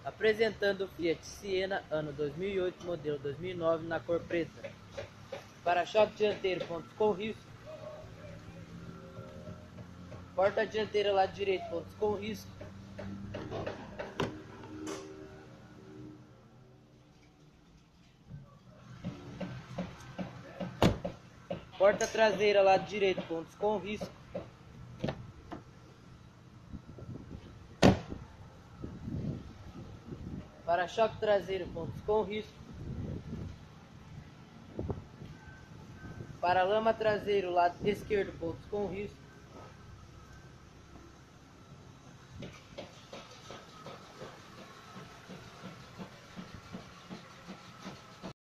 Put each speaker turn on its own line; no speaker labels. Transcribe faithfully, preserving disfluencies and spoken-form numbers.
Apresentando o Fiat Siena, ano dois mil e oito, modelo dois mil e nove, na cor preta. Para-choque dianteiro, pontos com risco. Porta dianteira, lado direito, pontos com risco. Porta traseira, lado direito, pontos com risco. Para-choque traseiro, pontos com risco. Para-lama traseiro, lado esquerdo, pontos com risco.